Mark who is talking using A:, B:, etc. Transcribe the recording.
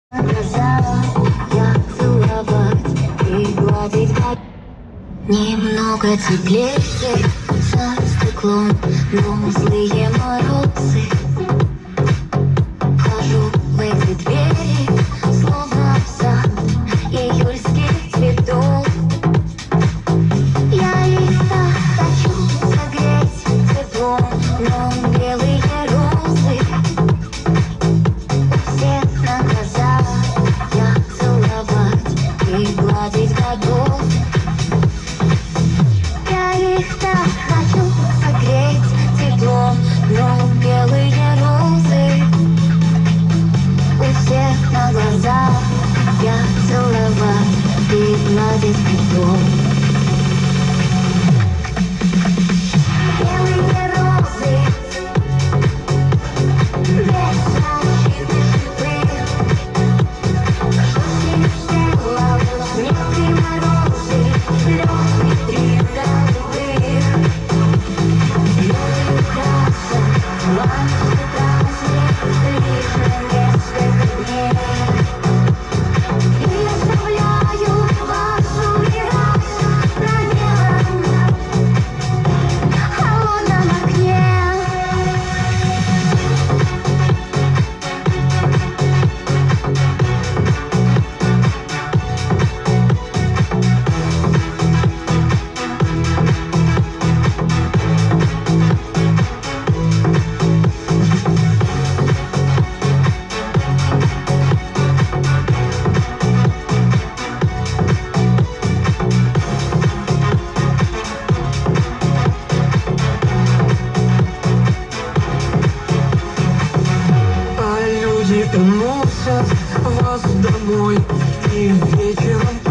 A: Глаза я целовать и гладить. Немного теплее за стеклом, но злые морозы. Вхожу в эти двери, словно в сад июльских цветов. Я их так хочу согреть теплом, но белые розы у всех на глазах. Я целовать и гладить готов. Я их так хочу согреть теплом, но белые розы у всех на глазах. Я целовать и гладить готов. Белые розы без защиты шипы. Снег и морозы, лёгкий трин голубых. Белый краса, лампы праздник, лишь на несколько дней. И оставляю вас умирать на белом, холодном окне.
B: А люди уносят вас домой, и вечером